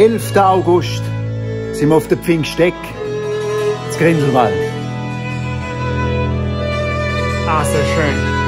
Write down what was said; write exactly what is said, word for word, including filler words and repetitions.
elften August sind wir auf der Pfingsteck, in Grindelwald. Ah, sehr schön.